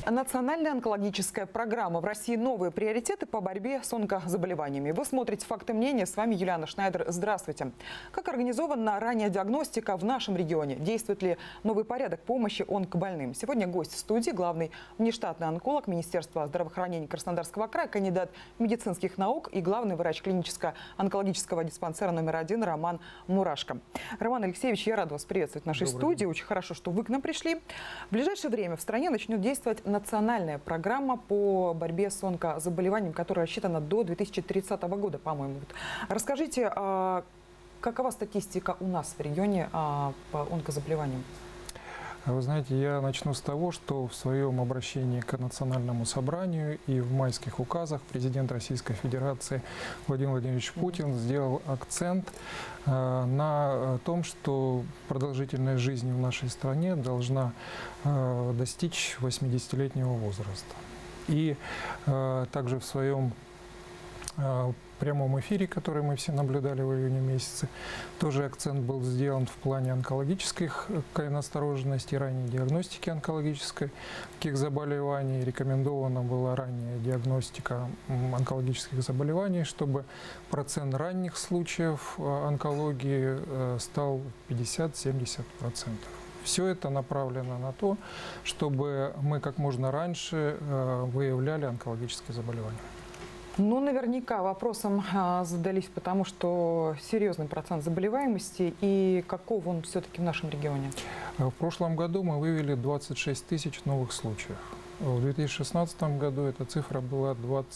Национальная онкологическая программа. В России новые приоритеты по борьбе с онкозаболеваниями. Вы смотрите «Факты мнения». С вами Юлиана Шнайдер. Здравствуйте. Как организована ранняя диагностика в нашем регионе? Действует ли новый порядок помощи онкобольным? Сегодня гость в студии, главный внештатный онколог Министерства здравоохранения Краснодарского края, кандидат медицинских наук и главный врач клиническо-онкологического диспансера номер 1 Роман Мурашко. Роман Алексеевич, я рада вас приветствовать в нашей студии. Очень хорошо, что вы к нам пришли. В ближайшее время в стране начнет действовать национальная программа по борьбе с онкозаболеванием, которая рассчитана до 2030 года, по-моему. Расскажите, какова статистика у нас в регионе по онкозаболеваниям? Вы знаете, я начну с того, что в своем обращении к Национальному собранию и в майских указах президент Российской Федерации Владимир Владимирович Путин сделал акцент на том, что продолжительность жизни в нашей стране должна достичь 80-летнего возраста. И также в своем прямом эфире, который мы все наблюдали в июне месяце, тоже акцент был сделан в плане онкологических настороженностей, ранней диагностики онкологических заболеваний. Рекомендована была ранняя диагностика онкологических заболеваний, чтобы процент ранних случаев онкологии стал 50-70%. Все это направлено на то, чтобы мы как можно раньше выявляли онкологические заболевания. Ну, наверняка вопросом задались, потому что серьезный процент заболеваемости, и каков он все-таки в нашем регионе? В прошлом году мы выявили 26 тысяч новых случаев. В 2016 году эта цифра была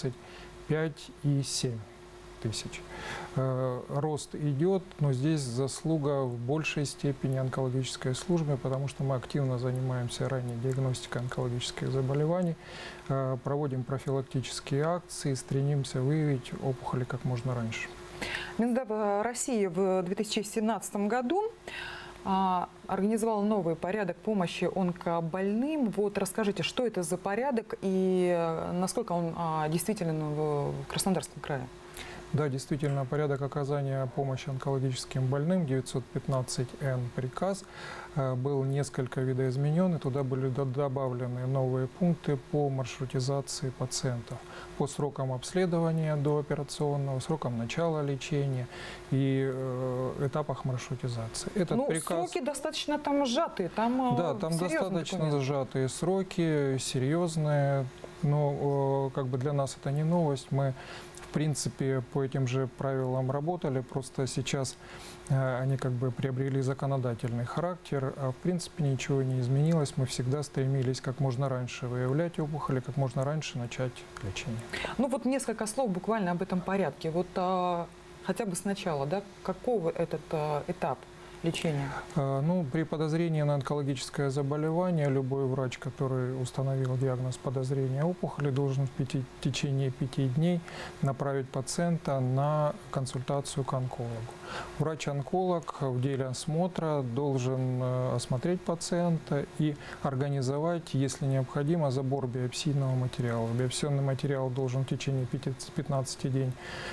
25,7 тысяч. Рост идет, но здесь заслуга в большей степени онкологической службы, потому что мы активно занимаемся ранней диагностикой онкологических заболеваний, проводим профилактические акции, стремимся выявить опухоли как можно раньше. Минздрав России в 2017 году организовал новый порядок помощи онкобольным. Вот расскажите, что это за порядок и насколько он действителен в Краснодарском крае? Да, действительно, порядок оказания помощи онкологическим больным, 915-Н приказ, был несколько видоизменен, и туда были добавлены новые пункты по маршрутизации пациентов, по срокам обследования дооперационного, срокам начала лечения и этапах маршрутизации. Этот приказ... Сроки достаточно там сжатые, да, там достаточно сжатые сроки, серьезные, но как бы для нас это не новость. Мы в принципе, по этим же правилам работали, просто сейчас они как бы приобрели законодательный характер, а в принципе ничего не изменилось. Мы всегда стремились как можно раньше выявлять опухоли, как можно раньше начать лечение. Ну вот несколько слов буквально об этом порядке. Вот хотя бы сначала, да, какого этот этап лечения? Ну, при подозрении на онкологическое заболевание любой врач, который установил диагноз подозрения опухоли, должен в течение 5 дней направить пациента на консультацию к онкологу. Врач-онколог в деле осмотра должен осмотреть пациента и организовать, если необходимо, забор биопсийного материала. Биопсийный материал должен в течение 15 дней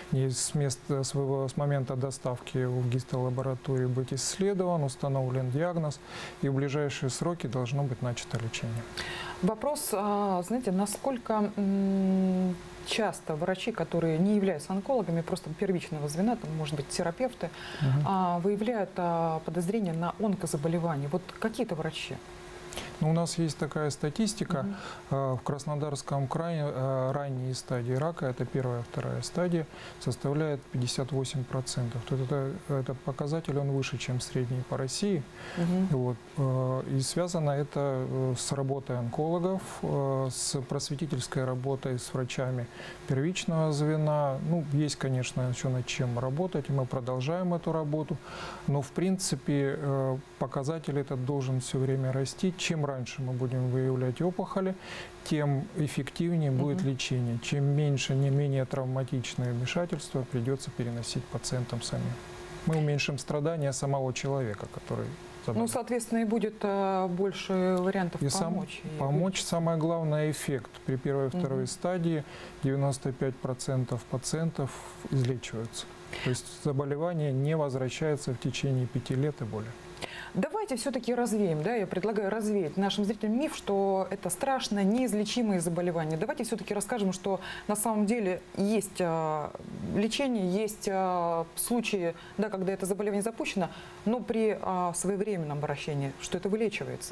с момента доставки в гистолабораторию быть исследован, установлен диагноз, и в ближайшие сроки должно быть начато лечение. Вопрос, знаете, насколько часто врачи, которые не являются онкологами, просто первичного звена, там, может быть, терапевты, выявляют подозрения на онкозаболевание? Вот какие-то врачи? Ну, у нас есть такая статистика. В Краснодарском крае ранние стадии рака, это первая, вторая стадия, составляет 58%. Этот показатель, он выше, чем средний по России. Вот. И связано это с работой онкологов, с просветительской работой с врачами первичного звена. Ну, есть, конечно, еще над чем работать, и мы продолжаем эту работу. Но, в принципе, показатель этот должен все время расти. Чем раньше мы будем выявлять опухоли, тем эффективнее будет лечение. Чем меньше, не менее травматичное вмешательство придется переносить пациентам самим. Мы уменьшим страдания самого человека, который заболел. Ну, соответственно, и будет больше вариантов помочь. Помочь, самое главное, эффект. При первой и второй стадии 95% пациентов излечиваются. То есть заболевание не возвращается в течение 5 лет и более. Давайте все-таки развеем, да, я предлагаю развеять нашим зрителям миф, что это страшно, неизлечимые заболевания. Давайте все-таки расскажем, что на самом деле есть лечение, есть случаи, да, когда это заболевание запущено, но при своевременном обращении, что это вылечивается.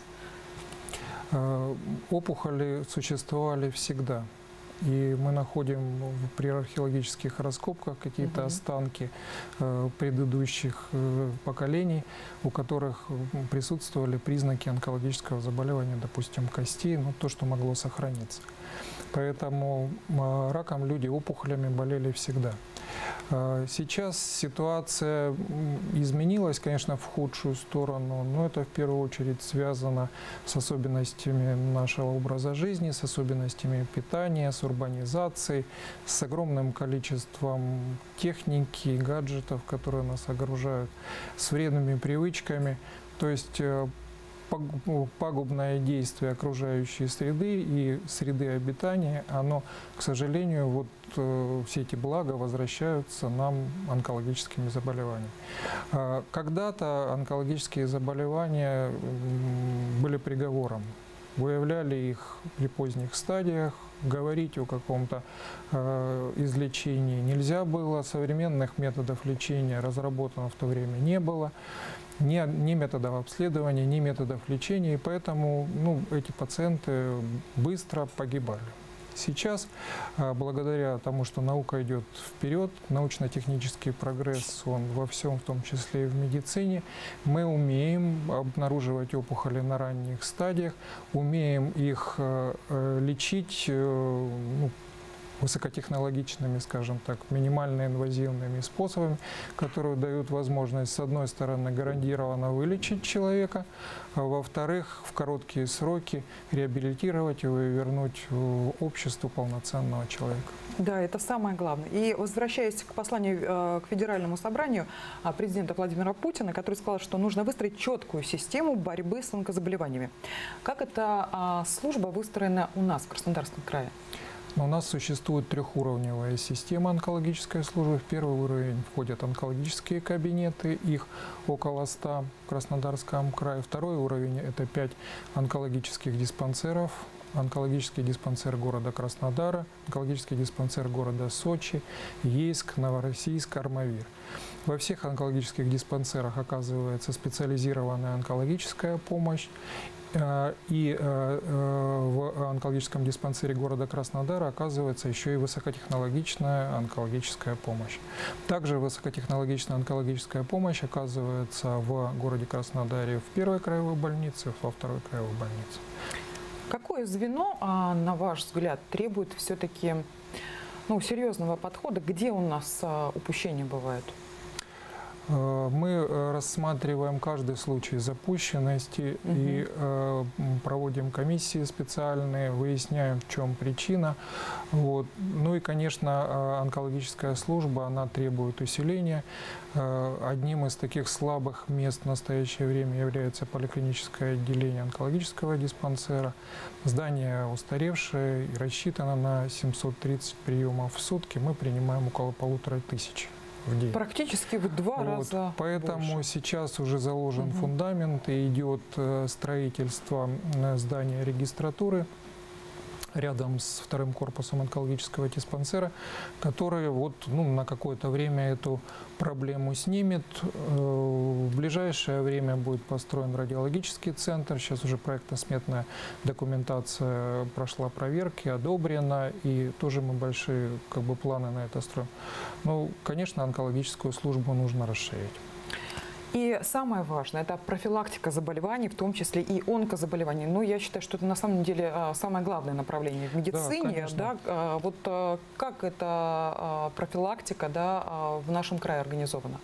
Опухоли существовали всегда. И мы находим при археологических раскопках какие-то останки предыдущих поколений, у которых присутствовали признаки онкологического заболевания, допустим, костей, ну, то, что могло сохраниться. Поэтому раком люди опухолями болели всегда. Сейчас ситуация изменилась, конечно, в худшую сторону, но это в первую очередь связано с особенностями нашего образа жизни, с особенностями питания, с урбанизацией, с огромным количеством техники, гаджетов, которые нас окружают, с вредными привычками. То есть пагубное действие окружающей среды и среды обитания, оно, к сожалению, вот все эти блага возвращаются нам онкологическими заболеваниями. Когда-то онкологические заболевания были приговором. Выявляли их при поздних стадиях, говорить о каком-то излечении нельзя было, современных методов лечения разработано в то время не было. Ни методов обследования, ни методов лечения, и поэтому эти пациенты быстро погибали. Сейчас, благодаря тому, что наука идет вперед, научно-технический прогресс, он во всем, в том числе и в медицине, мы умеем обнаруживать опухоли на ранних стадиях, умеем их лечить высокотехнологичными, скажем так, минимально инвазивными способами, которые дают возможность, с одной стороны, гарантированно вылечить человека, а во-вторых, в короткие сроки реабилитировать его и вернуть в общество полноценного человека. Да, это самое главное. И возвращаясь к посланию к Федеральному собранию президента Владимира Путина, который сказал, что нужно выстроить четкую систему борьбы с онкозаболеваниями. Как эта служба выстроена у нас в Краснодарском крае? У нас существует трехуровневая система онкологической службы. В первый уровень входят онкологические кабинеты, их около 100 в Краснодарском крае. Второй уровень – это 5 онкологических диспансеров. Онкологический диспансер города Краснодара, онкологический диспансер города Сочи, Ейск, Новороссийск, Армавир. Во всех онкологических диспансерах оказывается специализированная онкологическая помощь. И в онкологическом диспансере города Краснодара оказывается еще и высокотехнологичная онкологическая помощь. Также высокотехнологичная онкологическая помощь оказывается в городе Краснодаре в первой краевой больнице, во второй краевой больнице. Какое звено, на ваш взгляд, требует все-таки серьезного подхода? Где у нас упущения бывают? Мы рассматриваем каждый случай запущенности и проводим комиссии специальные, выясняем, в чем причина. Вот. Ну и, конечно, онкологическая служба, она требует усиления. Одним из таких слабых мест в настоящее время является поликлиническое отделение онкологического диспансера. Здание устаревшее и рассчитано на 730 приемов в сутки. Мы принимаем около 1500 в день. Практически в 2 раза Поэтому больше. сейчас уже заложен фундамент и идет строительство здания регистратуры рядом с вторым корпусом онкологического диспансера, который на какое-то время эту проблему снимет. В ближайшее время будет построен радиологический центр. Сейчас уже проектно-сметная документация прошла проверки, одобрена, и тоже мы большие планы на это строим. Но, конечно, онкологическую службу нужно расширить. И самое важное – это профилактика заболеваний, в том числе и онкозаболеваний. Ну, я считаю, что это на самом деле самое главное направление в медицине. Да, вот как эта профилактика в нашем крае организована?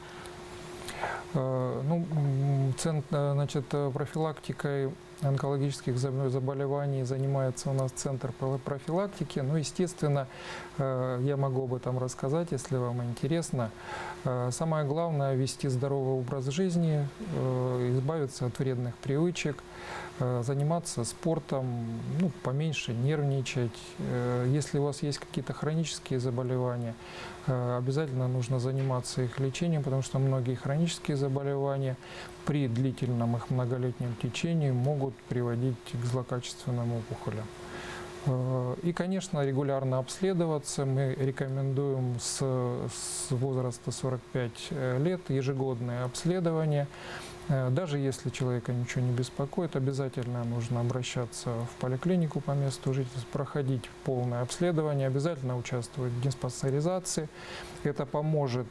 Профилактикой онкологических заболеваний занимается у нас Центр профилактики. Ну, естественно, я могу об этом рассказать, если вам интересно. Самое главное – вести здоровый образ жизни, избавиться от вредных привычек, заниматься спортом, поменьше нервничать. Если у вас есть какие-то хронические заболевания, обязательно нужно заниматься их лечением, потому что многие хронические онкологические заболевания при длительном их многолетнем течении могут приводить к злокачественным опухолям. И, конечно, регулярно обследоваться. Мы рекомендуем с возраста 45 лет ежегодное обследование. Даже если человека ничего не беспокоит, обязательно нужно обращаться в поликлинику по месту жительства, проходить полное обследование, обязательно участвовать в диспансеризации. Это поможет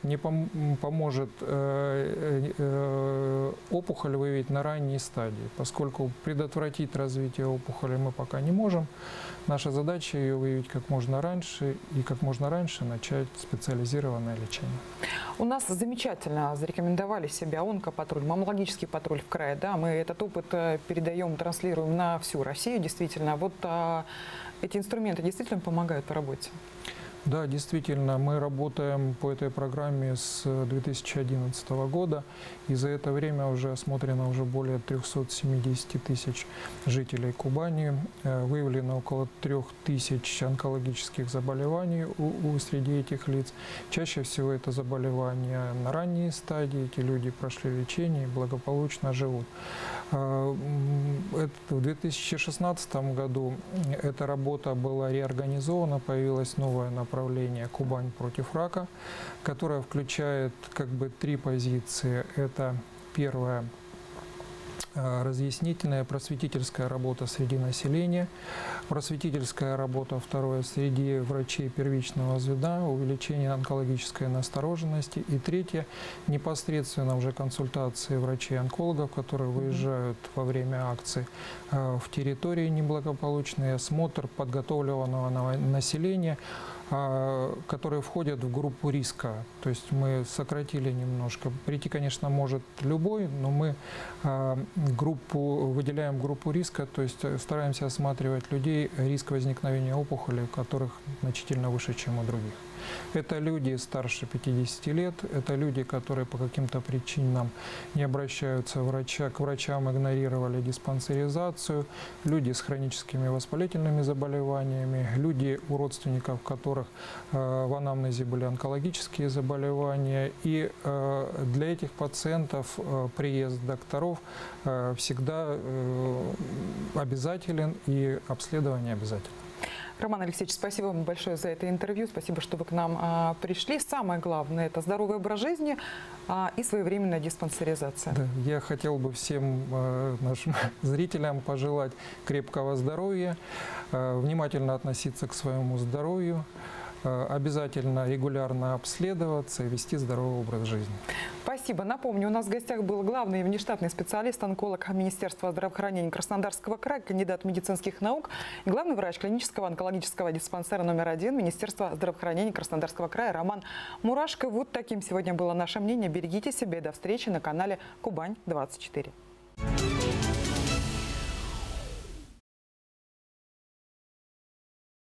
опухоль выявить на ранней стадии, поскольку предотвратить развитие опухоли мы пока не можем. Наша задача ее выявить как можно раньше и как можно раньше начать специализированное лечение. У нас замечательно зарекомендовали себя онкопатруль, маммологический патруль в крае. Да, мы этот опыт передаем, транслируем на всю Россию. Действительно, вот эти инструменты действительно помогают в работе. Да, действительно, мы работаем по этой программе с 2011 года, и за это время уже осмотрено уже более 370 тысяч жителей Кубани, выявлено около 3000 онкологических заболеваний среди этих лиц. Чаще всего это заболевания на ранней стадии, эти люди прошли лечение и благополучно живут. В 2016 году эта работа была реорганизована, появилось новое направление «Кубань против рака», которое включает как бы 3 позиции. Это первая – разъяснительная, просветительская работа среди населения, просветительская работа, второе, среди врачей первичного звена, увеличение онкологической настороженности, и третье, непосредственно уже консультации врачей-онкологов, которые выезжают во время акций в территории неблагополучные, осмотр подготовленного населения, которые входят в группу риска. То есть мы сократили немножко. Прийти, конечно, может любой, но мы выделяем группу риска, то есть стараемся осматривать людей, риск возникновения опухолей, у которых значительно выше, чем у других. Это люди старше 50 лет, это люди, которые по каким-то причинам не обращаются к врачам, игнорировали диспансеризацию, люди с хроническими воспалительными заболеваниями, люди, у родственников которых в анамнезе были онкологические заболевания. И для этих пациентов приезд докторов всегда обязателен и обследование обязательно. Роман Алексеевич, спасибо вам большое за это интервью. Спасибо, что вы к нам пришли. Самое главное – это здоровый образ жизни и своевременная диспансеризация. Да, я хотел бы всем нашим зрителям пожелать крепкого здоровья, внимательно относиться к своему здоровью, обязательно регулярно обследоваться и вести здоровый образ жизни. Спасибо. Напомню, у нас в гостях был главный внештатный специалист, онколог Министерства здравоохранения Краснодарского края, кандидат медицинских наук и главный врач клинического онкологического диспансера номер 1 Министерства здравоохранения Краснодарского края Роман Мурашко. Вот таким сегодня было наше мнение. Берегите себя и до встречи на канале Кубань-24.